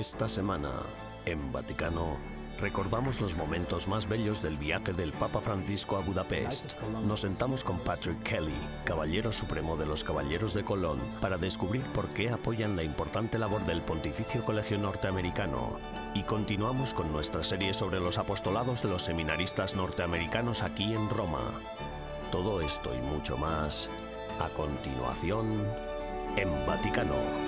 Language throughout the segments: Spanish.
Esta semana, en Vaticano, recordamos los momentos más bellos del viaje del Papa Francisco a Budapest. Nos sentamos con Patrick Kelly, Caballero Supremo de los Caballeros de Colón, para descubrir por qué apoyan la importante labor del Pontificio Colegio Norteamericano. Y continuamos con nuestra serie sobre los apostolados de los seminaristas norteamericanos aquí en Roma. Todo esto y mucho más, a continuación, en Vaticano.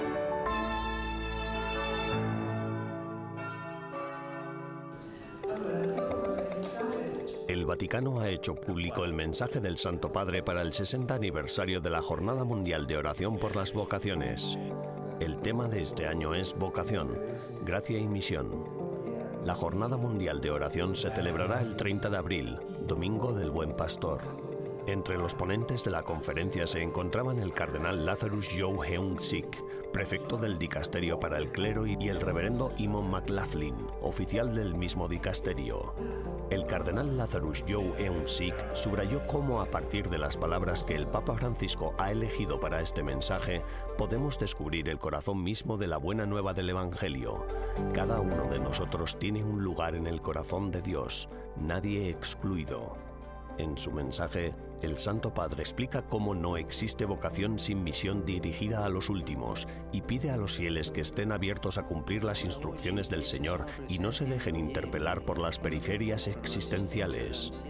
El Vaticano ha hecho público el mensaje del Santo Padre para el 60 aniversario de la Jornada Mundial de Oración por las Vocaciones. El tema de este año es Vocación, Gracia y Misión. La Jornada Mundial de Oración se celebrará el 30 de abril, Domingo del Buen Pastor. Entre los ponentes de la conferencia se encontraban el cardenal Lazarus Joe Heung-sik, prefecto del dicasterio para el clero, y el reverendo Eamon McLaughlin, oficial del mismo dicasterio. El cardenal Lazarus Joe Heung-sik subrayó cómo, a partir de las palabras que el Papa Francisco ha elegido para este mensaje, podemos descubrir el corazón mismo de la buena nueva del Evangelio. Cada uno de nosotros tiene un lugar en el corazón de Dios, nadie excluido. En su mensaje, el Santo Padre explica cómo no existe vocación sin misión dirigida a los últimos y pide a los fieles que estén abiertos a cumplir las instrucciones del Señor y no se dejen interpelar por las periferias existenciales.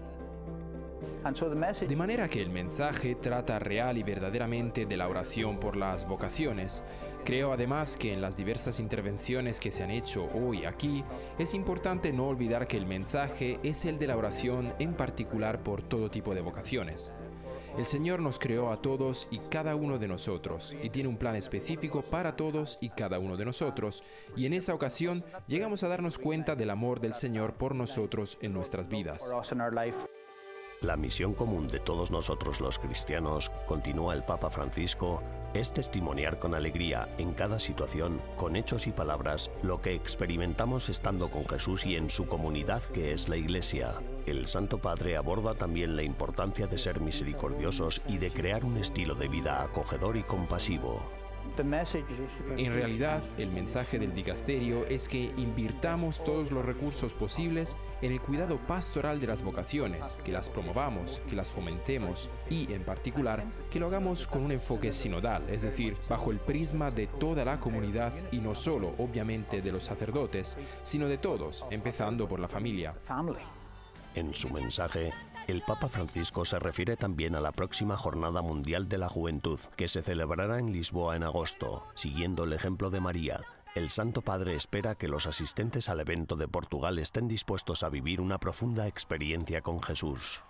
De manera que el mensaje trata real y verdaderamente de la oración por las vocaciones. Creo además que en las diversas intervenciones que se han hecho hoy aquí, es importante no olvidar que el mensaje es el de la oración en particular por todo tipo de vocaciones. El Señor nos creó a todos y cada uno de nosotros, y tiene un plan específico para todos y cada uno de nosotros, y en esa ocasión llegamos a darnos cuenta del amor del Señor por nosotros en nuestras vidas. La misión común de todos nosotros los cristianos, continúa el Papa Francisco, es testimoniar con alegría en cada situación, con hechos y palabras, lo que experimentamos estando con Jesús y en su comunidad que es la Iglesia. El Santo Padre aborda también la importancia de ser misericordiosos y de crear un estilo de vida acogedor y compasivo. En realidad, el mensaje del dicasterio es que invirtamos todos los recursos posibles en el cuidado pastoral de las vocaciones, que las promovamos, que las fomentemos y, en particular, que lo hagamos con un enfoque sinodal, es decir, bajo el prisma de toda la comunidad y no solo, obviamente, de los sacerdotes, sino de todos, empezando por la familia. En su mensaje, el Papa Francisco se refiere también a la próxima Jornada Mundial de la Juventud, que se celebrará en Lisboa en agosto. Siguiendo el ejemplo de María, el Santo Padre espera que los asistentes al evento de Portugal estén dispuestos a vivir una profunda experiencia con Jesús.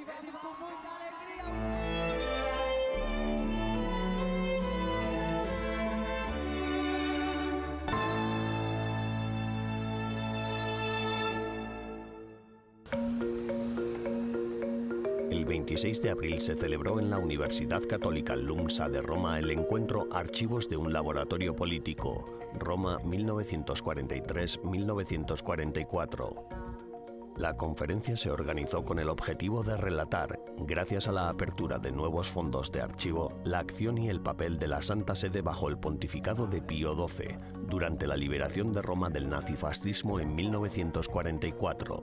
El 26 de abril se celebró en la Universidad Católica LUMSA de Roma el encuentro Archivos de un laboratorio político, Roma 1943-1944. La conferencia se organizó con el objetivo de relatar, gracias a la apertura de nuevos fondos de archivo, la acción y el papel de la Santa Sede bajo el pontificado de Pío XII, durante la liberación de Roma del nazifascismo en 1944.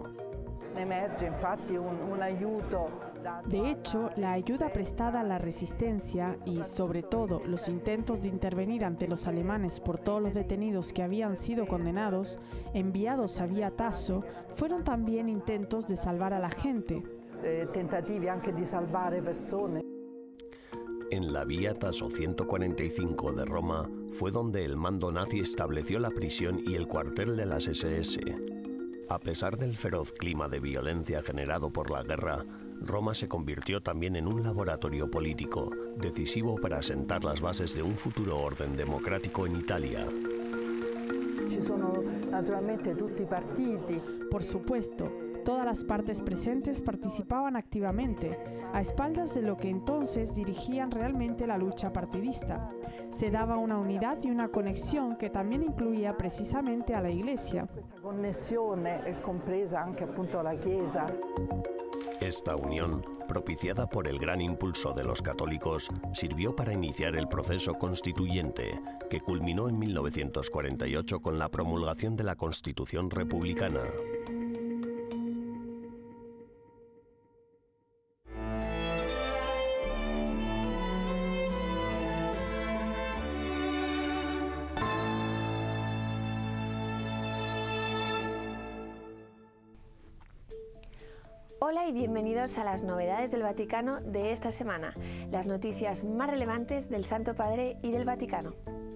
De hecho, la ayuda prestada a la resistencia y, sobre todo, los intentos de intervenir ante los alemanes por todos los detenidos que habían sido condenados, enviados a Via Tasso, fueron también intentos de salvar a la gente. Tentativi anche di salvare persone. En la Vía Tasso 145 de Roma fue donde el mando nazi estableció la prisión y el cuartel de las SS. A pesar del feroz clima de violencia generado por la guerra, Roma se convirtió también en un laboratorio político, decisivo para sentar las bases de un futuro orden democrático en Italia. Por supuesto, todas las partes presentes participaban activamente, a espaldas de lo que entonces dirigían realmente la lucha partidista. Se daba una unidad y una conexión que también incluía precisamente a la Iglesia. Esta unión, propiciada por el gran impulso de los católicos, sirvió para iniciar el proceso constituyente, que culminó en 1948 con la promulgación de la Constitución republicana. Hola y bienvenidos a las novedades del Vaticano de esta semana, las noticias más relevantes del Santo Padre y del Vaticano.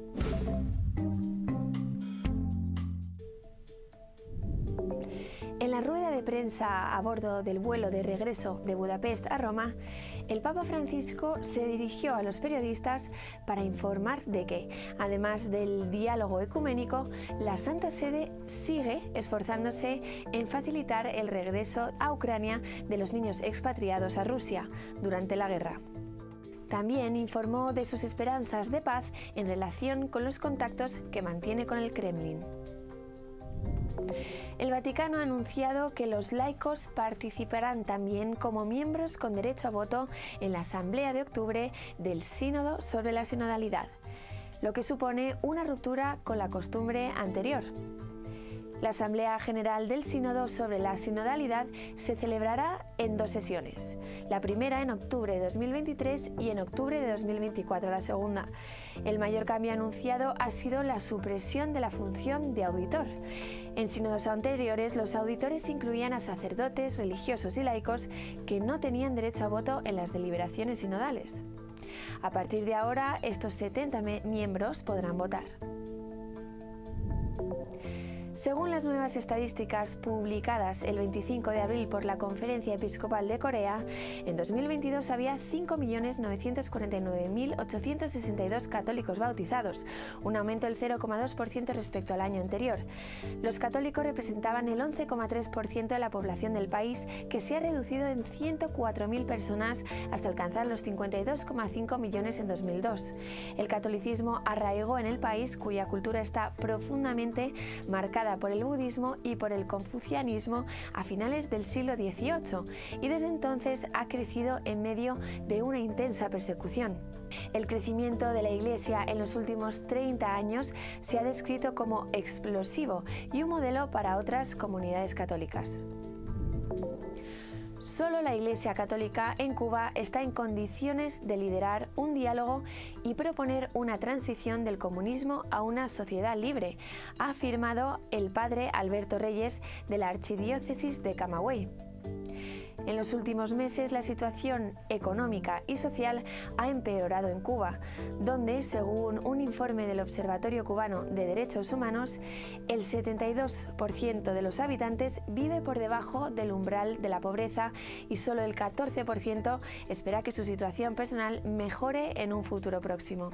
En la rueda de prensa a bordo del vuelo de regreso de Budapest a Roma, el Papa Francisco se dirigió a los periodistas para informar de que, además del diálogo ecuménico, la Santa Sede sigue esforzándose en facilitar el regreso a Ucrania de los niños expatriados a Rusia durante la guerra. También informó de sus esperanzas de paz en relación con los contactos que mantiene con el Kremlin. El Vaticano ha anunciado que los laicos participarán también como miembros con derecho a voto en la Asamblea de octubre del Sínodo sobre la sinodalidad, lo que supone una ruptura con la costumbre anterior. La Asamblea General del Sínodo sobre la sinodalidad se celebrará en 2 sesiones, la primera en octubre de 2023 y en octubre de 2024 la segunda. El mayor cambio anunciado ha sido la supresión de la función de auditor. En sínodos anteriores, los auditores incluían a sacerdotes, religiosos y laicos que no tenían derecho a voto en las deliberaciones sinodales. A partir de ahora, estos 70 miembros podrán votar. Según las nuevas estadísticas publicadas el 25 de abril por la Conferencia Episcopal de Corea, en 2022 había 5.949.862 católicos bautizados, un aumento del 0,2% respecto al año anterior. Los católicos representaban el 11,3% de la población del país, que se ha reducido en 104.000 personas hasta alcanzar los 52,5 millones en 2002. El catolicismo arraigó en el país, cuya cultura está profundamente marcada por el budismo y por el confucianismo a finales del siglo XVIII, y desde entonces ha crecido en medio de una intensa persecución. El crecimiento de la Iglesia en los últimos 30 años se ha descrito como explosivo y un modelo para otras comunidades católicas. Solo la Iglesia Católica en Cuba está en condiciones de liderar un diálogo y proponer una transición del comunismo a una sociedad libre, ha afirmado el padre Alberto Reyes de la Archidiócesis de Camagüey. En los últimos meses, la situación económica y social ha empeorado en Cuba, donde, según un informe del Observatorio Cubano de Derechos Humanos, el 72% de los habitantes vive por debajo del umbral de la pobreza y solo el 14% espera que su situación personal mejore en un futuro próximo.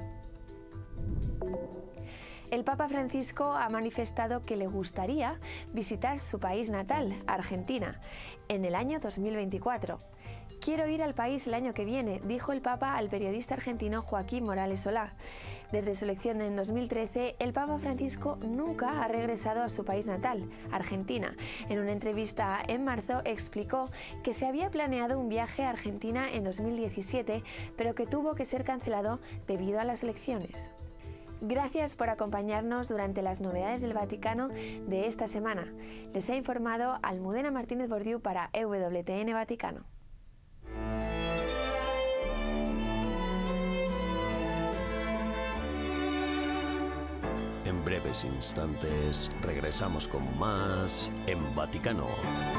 El Papa Francisco ha manifestado que le gustaría visitar su país natal, Argentina, en el año 2024. «Quiero ir al país el año que viene», dijo el Papa al periodista argentino Joaquín Morales Solá. Desde su elección en 2013, el Papa Francisco nunca ha regresado a su país natal, Argentina. En una entrevista en marzo explicó que se había planeado un viaje a Argentina en 2017, pero que tuvo que ser cancelado debido a las elecciones. Gracias por acompañarnos durante las novedades del Vaticano de esta semana. Les ha informado Almudena Martínez Bordiú para EWTN Vaticano. En breves instantes regresamos con más en Vaticano.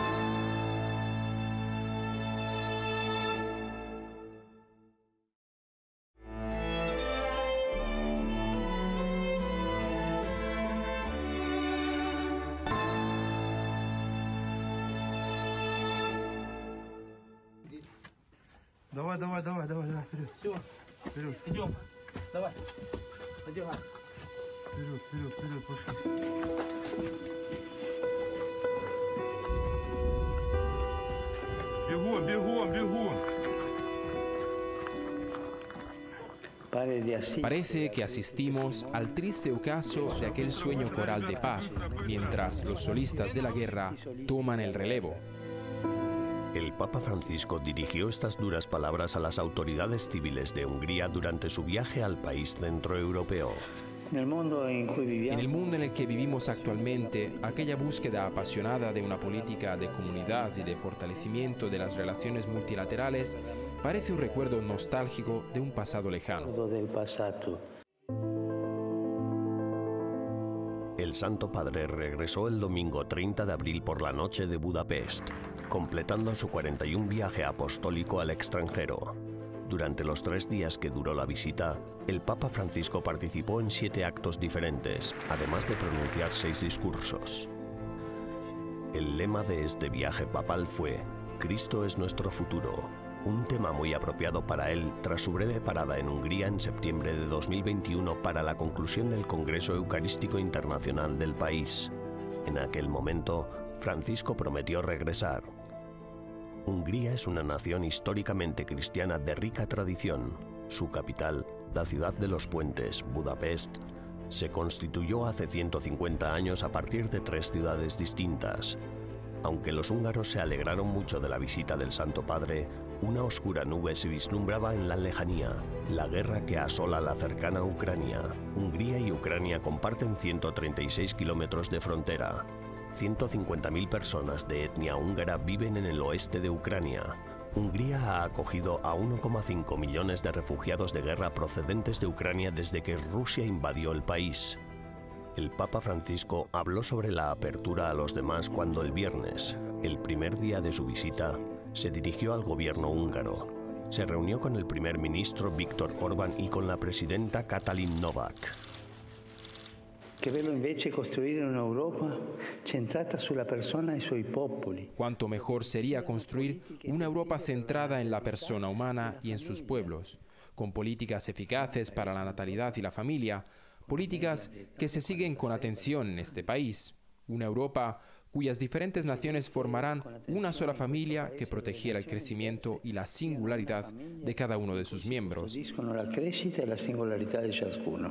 Давай, вперед. Вперед. Идем. Давай. Пойдем. Вперед, пошли. Бегом. Parece que asistimos al triste ocaso de aquel sueño coral de paz, mientras los solistas de la guerra toman el relevo. El Papa Francisco dirigió estas duras palabras a las autoridades civiles de Hungría durante su viaje al país centroeuropeo. En el mundo en el que vivimos actualmente, aquella búsqueda apasionada de una política de comunidad y de fortalecimiento de las relaciones multilaterales parece un recuerdo nostálgico de un pasado lejano. El Santo Padre regresó el domingo 30 de abril por la noche de Budapest, completando su 41 viaje apostólico al extranjero. Durante los 3 días que duró la visita, el Papa Francisco participó en 7 actos diferentes, además de pronunciar 6 discursos. El lema de este viaje papal fue «Cristo es nuestro futuro», un tema muy apropiado para él tras su breve parada en Hungría en septiembre de 2021 para la conclusión del Congreso Eucarístico Internacional del país. En aquel momento, Francisco prometió regresar. Hungría es una nación históricamente cristiana de rica tradición. Su capital, la ciudad de los puentes, Budapest, se constituyó hace 150 años a partir de 3 ciudades distintas. Aunque los húngaros se alegraron mucho de la visita del Santo Padre, una oscura nube se vislumbraba en la lejanía, la guerra que asola la cercana Ucrania. Hungría y Ucrania comparten 136 kilómetros de frontera. 150.000 personas de etnia húngara viven en el oeste de Ucrania. Hungría ha acogido a 1,5 millones de refugiados de guerra procedentes de Ucrania desde que Rusia invadió el país. El Papa Francisco habló sobre la apertura a los demás cuando el viernes, el primer día de su visita, se dirigió al gobierno húngaro. Se reunió con el primer ministro Viktor Orbán y con la presidenta Katalin Novák. Che bello invece costruire un'Europa centrata sulla persona e sui popoli. Cuánto mejor sería construir una Europa centrada en la persona humana y en sus pueblos, con políticas eficaces para la natalidad y la familia, políticas que se siguen con atención en este país. Una Europa cuyas diferentes naciones formarán una sola familia que protegiera el crecimiento y la singularidad de cada uno de sus miembros. La crescita e la singolarità di ciascuno.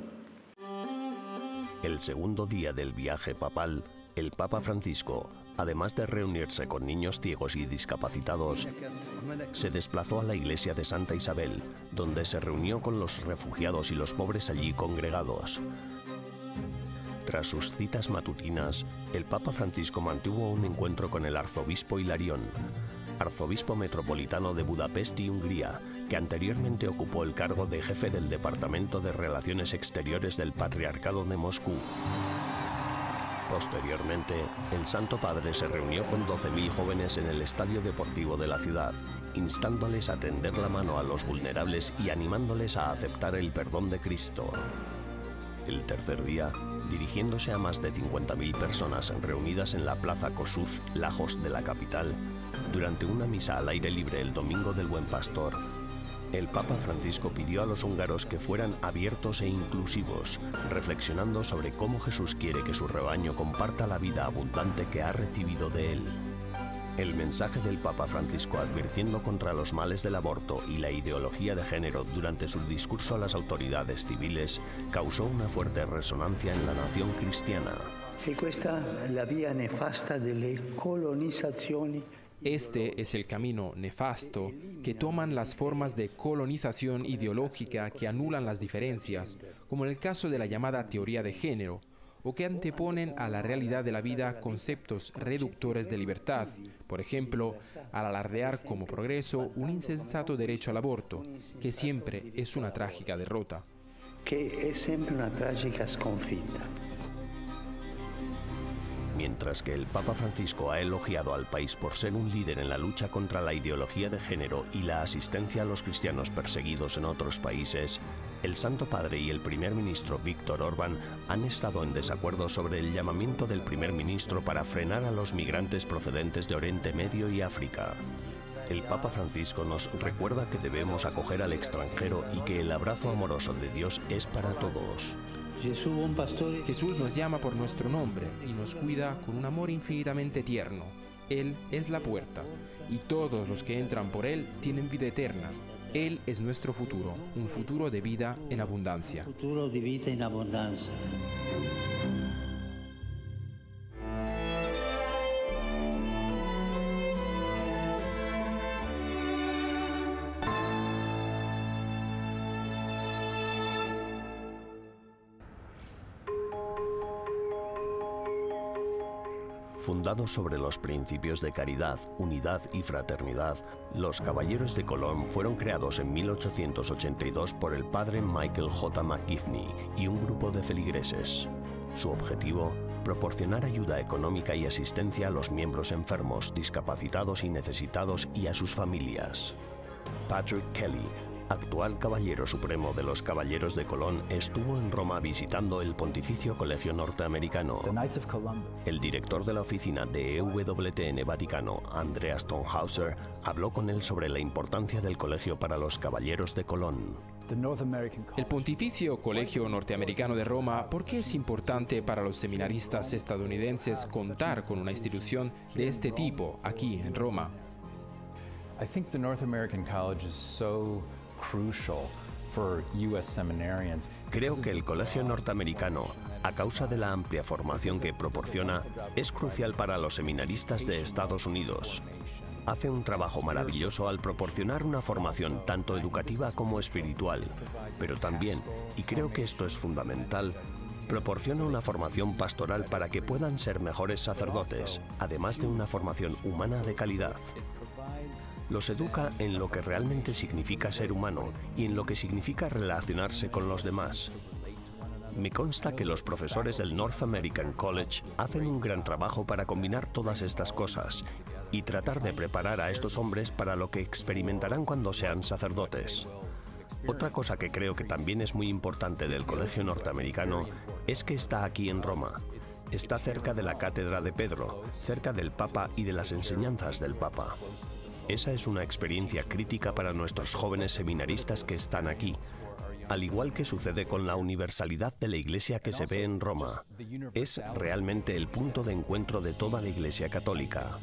El segundo día del viaje papal, el Papa Francisco, además de reunirse con niños ciegos y discapacitados, se desplazó a la iglesia de Santa Isabel, donde se reunió con los refugiados y los pobres allí congregados. Tras sus citas matutinas, el Papa Francisco mantuvo un encuentro con el arzobispo Hilarión, arzobispo metropolitano de Budapest y Hungría, que anteriormente ocupó el cargo de jefe del Departamento de Relaciones Exteriores del Patriarcado de Moscú. Posteriormente, el Santo Padre se reunió con 12.000 jóvenes en el estadio deportivo de la ciudad, instándoles a tender la mano a los vulnerables y animándoles a aceptar el perdón de Cristo. El tercer día, dirigiéndose a más de 50.000 personas reunidas en la Plaza Kossuth, Lajos de la capital, durante una misa al aire libre el Domingo del Buen Pastor, el Papa Francisco pidió a los húngaros que fueran abiertos e inclusivos, reflexionando sobre cómo Jesús quiere que su rebaño comparta la vida abundante que ha recibido de él. El mensaje del Papa Francisco advirtiendo contra los males del aborto y la ideología de género durante su discurso a las autoridades civiles causó una fuerte resonancia en la nación cristiana. E questa è la via nefasta delle colonizzazioni. Este es el camino nefasto que toman las formas de colonización ideológica que anulan las diferencias, como en el caso de la llamada teoría de género, o que anteponen a la realidad de la vida conceptos reductores de libertad, por ejemplo, al alardear como progreso un insensato derecho al aborto, que siempre es una trágica derrota. Que es siempre una trágica sconfitta. Mientras que el Papa Francisco ha elogiado al país por ser un líder en la lucha contra la ideología de género y la asistencia a los cristianos perseguidos en otros países, el Santo Padre y el primer ministro Viktor Orbán han estado en desacuerdo sobre el llamamiento del primer ministro para frenar a los migrantes procedentes de Oriente Medio y África. El Papa Francisco nos recuerda que debemos acoger al extranjero y que el abrazo amoroso de Dios es para todos. Jesús nos llama por nuestro nombre y nos cuida con un amor infinitamente tierno. Él es la puerta, y todos los que entran por Él tienen vida eterna. Él es nuestro futuro, un futuro de vida en abundancia. Futuro de vida en abundancia. Fundado sobre los principios de caridad, unidad y fraternidad, los Caballeros de Colón fueron creados en 1882 por el padre Michael J. McGivney y un grupo de feligreses. Su objetivo: proporcionar ayuda económica y asistencia a los miembros enfermos, discapacitados y necesitados y a sus familias. Patrick Kelly, actual Caballero Supremo de los Caballeros de Colón, estuvo en Roma visitando el Pontificio Colegio Norteamericano. El director de la oficina de EWTN Vaticano, Andreas Tonhauser, habló con él sobre la importancia del colegio para los Caballeros de Colón. El Pontificio Colegio Norteamericano de Roma, ¿por qué es importante para los seminaristas estadounidenses contar con una institución de este tipo aquí en Roma? I think the North American College is so crucial for US seminarians. Creo que el colegio norteamericano, a causa de la amplia formación que proporciona, es crucial para los seminaristas de Estados Unidos. Hace un trabajo maravilloso al proporcionar una formación tanto educativa como espiritual, pero también, y creo que esto es fundamental, proporciona una formación pastoral para que puedan ser mejores sacerdotes, además de una formación humana de calidad. Los educa en lo que realmente significa ser humano y en lo que significa relacionarse con los demás. Me consta que los profesores del North American College hacen un gran trabajo para combinar todas estas cosas y tratar de preparar a estos hombres para lo que experimentarán cuando sean sacerdotes. Otra cosa que creo que también es muy importante del colegio norteamericano es que está aquí en Roma. Está cerca de la Cátedra de Pedro, cerca del Papa y de las enseñanzas del Papa. Esa es una experiencia crítica para nuestros jóvenes seminaristas que están aquí, al igual que sucede con la universalidad de la Iglesia que se ve en Roma. Es realmente el punto de encuentro de toda la Iglesia católica.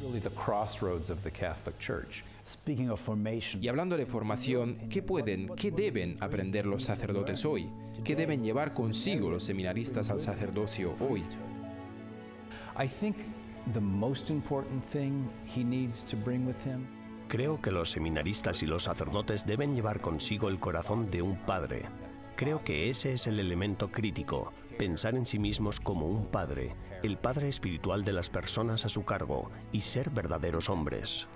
Y hablando de formación, ¿qué deben aprender los sacerdotes hoy? ¿Qué deben llevar consigo los seminaristas al sacerdocio hoy? I think the most important thing he needs to bring with him. Creo que los seminaristas y los sacerdotes deben llevar consigo el corazón de un padre. Creo que ese es el elemento crítico, pensar en sí mismos como un padre, el padre espiritual de las personas a su cargo, y ser verdaderos hombres.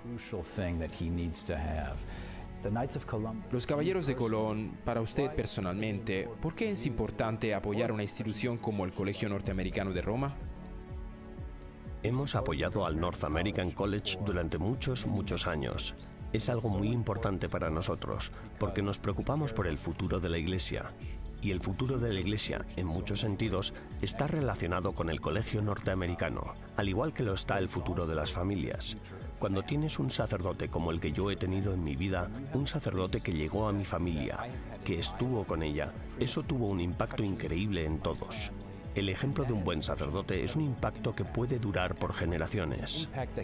Los Caballeros de Colón, para usted personalmente, ¿por qué es importante apoyar una institución como el Colegio Norteamericano de Roma? Hemos apoyado al North American College durante muchos años. Es algo muy importante para nosotros, porque nos preocupamos por el futuro de la Iglesia. Y el futuro de la Iglesia, en muchos sentidos, está relacionado con el colegio norteamericano, al igual que lo está el futuro de las familias. Cuando tienes un sacerdote como el que yo he tenido en mi vida, un sacerdote que llegó a mi familia, que estuvo con ella, eso tuvo un impacto increíble en todos. El ejemplo de un buen sacerdote es un impacto que puede durar por generaciones.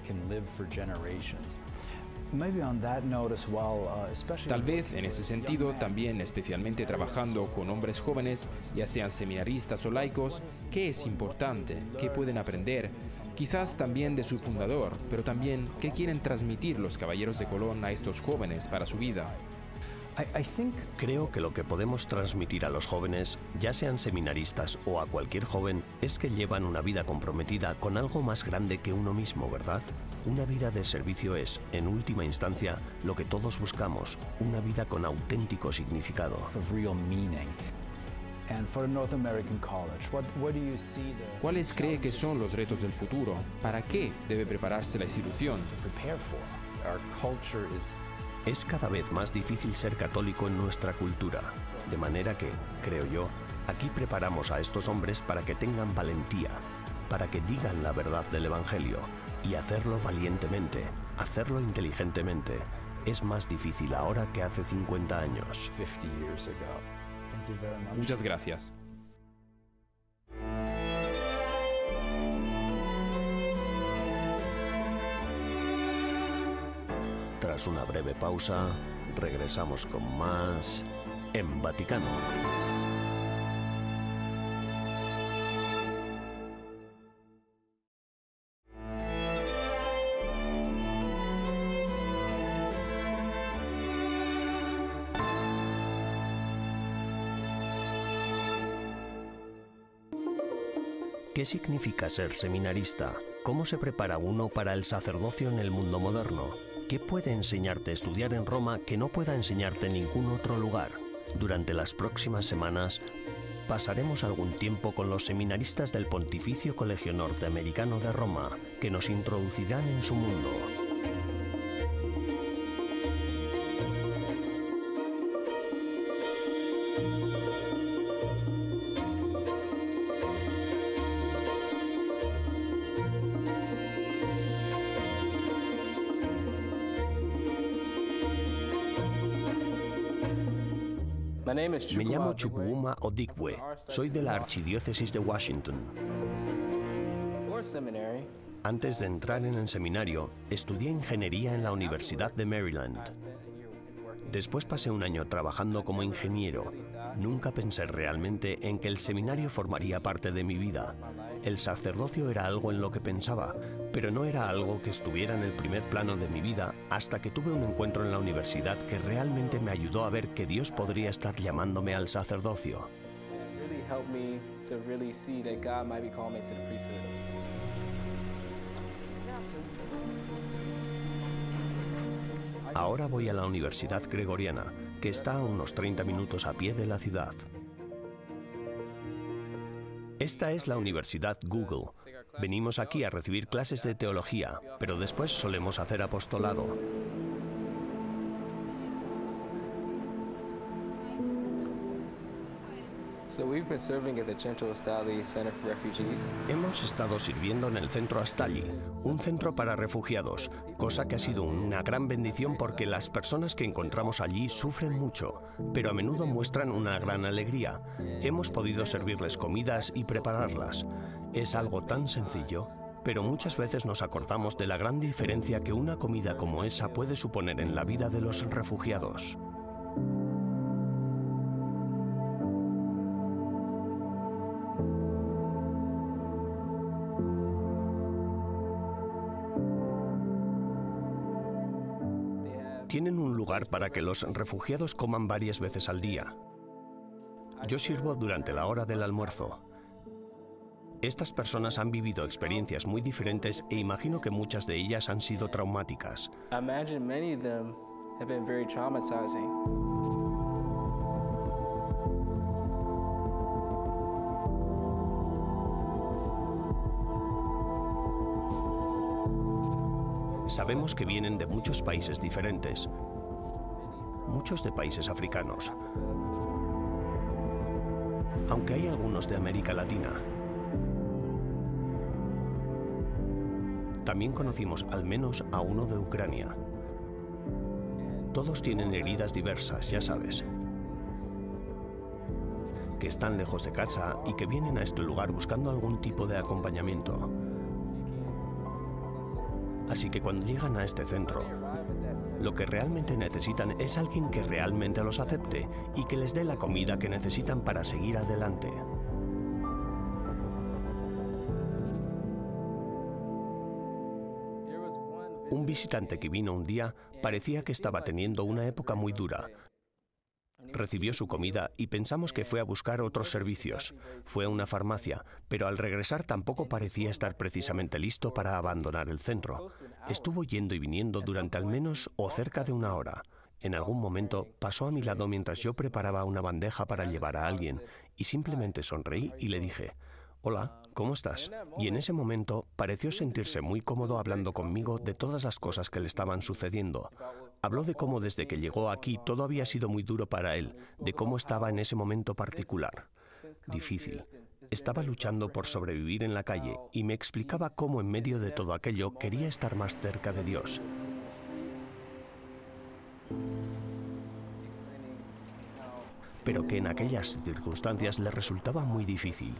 Tal vez en ese sentido también, especialmente trabajando con hombres jóvenes, ya sean seminaristas o laicos, ¿qué es importante? ¿Qué pueden aprender? Quizás también de su fundador, pero también ¿qué quieren transmitir los Caballeros de Colón a estos jóvenes para su vida? Creo que lo que podemos transmitir a los jóvenes, ya sean seminaristas o a cualquier joven, es que llevan una vida comprometida con algo más grande que uno mismo, ¿verdad? Una vida de servicio es, en última instancia, lo que todos buscamos, una vida con auténtico significado. ¿Cuáles cree que son los retos del futuro? ¿Para qué debe prepararse la institución? Es cada vez más difícil ser católico en nuestra cultura, de manera que, creo yo, aquí preparamos a estos hombres para que tengan valentía, para que digan la verdad del Evangelio, y hacerlo valientemente, hacerlo inteligentemente. Es más difícil ahora que hace 50 años. Muchas gracias. Tras una breve pausa, regresamos con más en Vaticano. ¿Qué significa ser seminarista? ¿Cómo se prepara uno para el sacerdocio en el mundo moderno? ¿Qué puede enseñarte estudiar en Roma que no pueda enseñarte en ningún otro lugar? Durante las próximas semanas pasaremos algún tiempo con los seminaristas del Pontificio Colegio Norteamericano de Roma, que nos introducirán en su mundo. Me llamo Chukwuma Odikwe, soy de la Archidiócesis de Washington. Antes de entrar en el seminario, estudié ingeniería en la Universidad de Maryland. Después pasé un año trabajando como ingeniero. Nunca pensé realmente en que el seminario formaría parte de mi vida. El sacerdocio era algo en lo que pensaba, pero no era algo que estuviera en el primer plano de mi vida hasta que tuve un encuentro en la universidad que realmente me ayudó a ver que Dios podría estar llamándome al sacerdocio. Ahora voy a la Universidad Gregoriana, que está a unos 30 minutos a pie de la ciudad. Esta es la Universidad Google. Venimos aquí a recibir clases de teología, pero después solemos hacer apostolado. Hemos estado sirviendo en el Centro Astali, un centro para refugiados, cosa que ha sido una gran bendición porque las personas que encontramos allí sufren mucho, pero a menudo muestran una gran alegría. Hemos podido servirles comidas y prepararlas. Es algo tan sencillo, pero muchas veces nos acordamos de la gran diferencia que una comida como esa puede suponer en la vida de los refugiados. Tienen un lugar para que los refugiados coman varias veces al día. Yo sirvo durante la hora del almuerzo. Estas personas han vivido experiencias muy diferentes e imagino que muchas de ellas han sido traumáticas. Sabemos que vienen de muchos países diferentes, muchos de países africanos, aunque hay algunos de América Latina. También conocimos al menos a uno de Ucrania. Todos tienen heridas diversas, ya sabes, que están lejos de casa y que vienen a este lugar buscando algún tipo de acompañamiento. Así que cuando llegan a este centro, lo que realmente necesitan es alguien que realmente los acepte y que les dé la comida que necesitan para seguir adelante. Un visitante que vino un día parecía que estaba teniendo una época muy dura. Recibió su comida y pensamos que fue a buscar otros servicios. Fue a una farmacia, pero al regresar tampoco parecía estar precisamente listo para abandonar el centro. Estuvo yendo y viniendo durante al menos o cerca de una hora. En algún momento pasó a mi lado mientras yo preparaba una bandeja para llevar a alguien y simplemente sonreí y le dije: «Hola, ¿cómo estás?». Y en ese momento pareció sentirse muy cómodo hablando conmigo de todas las cosas que le estaban sucediendo. Habló de cómo desde que llegó aquí todo había sido muy duro para él, de cómo estaba en ese momento particular. Difícil. Estaba luchando por sobrevivir en la calle y me explicaba cómo en medio de todo aquello quería estar más cerca de Dios. Pero que en aquellas circunstancias le resultaba muy difícil.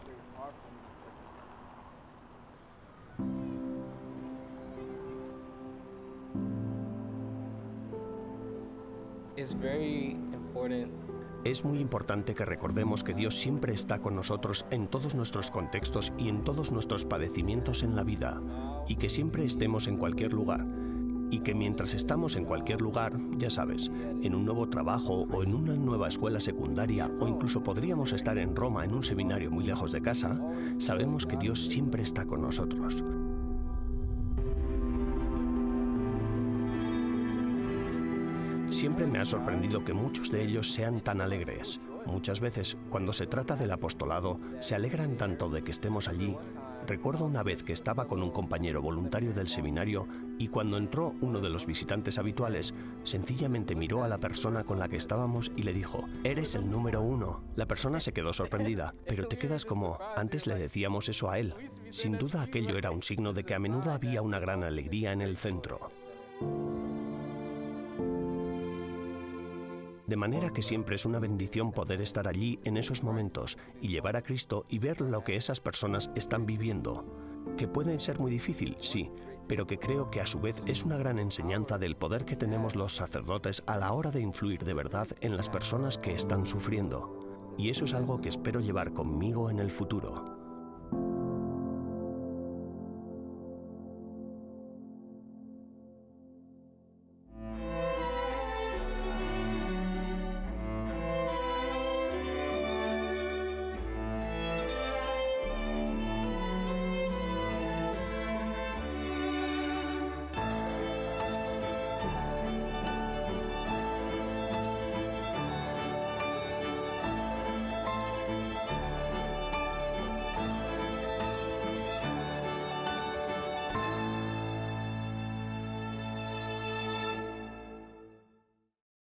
Es muy importante que recordemos que Dios siempre está con nosotros en todos nuestros contextos y en todos nuestros padecimientos en la vida, y que siempre estemos en cualquier lugar, y que mientras estamos en cualquier lugar, ya sabes, en un nuevo trabajo o en una nueva escuela secundaria, o incluso podríamos estar en Roma en un seminario muy lejos de casa, sabemos que Dios siempre está con nosotros. Siempre me ha sorprendido que muchos de ellos sean tan alegres. Muchas veces, cuando se trata del apostolado, se alegran tanto de que estemos allí. Recuerdo una vez que estaba con un compañero voluntario del seminario y cuando entró uno de los visitantes habituales, sencillamente miró a la persona con la que estábamos y le dijo: «Eres el número 1». La persona se quedó sorprendida, pero te quedas como: antes le decíamos eso a él. Sin duda aquello era un signo de que a menudo había una gran alegría en el centro. De manera que siempre es una bendición poder estar allí en esos momentos y llevar a Cristo y ver lo que esas personas están viviendo. Que puede ser muy difícil, sí, pero que creo que a su vez es una gran enseñanza del poder que tenemos los sacerdotes a la hora de influir de verdad en las personas que están sufriendo. Y eso es algo que espero llevar conmigo en el futuro.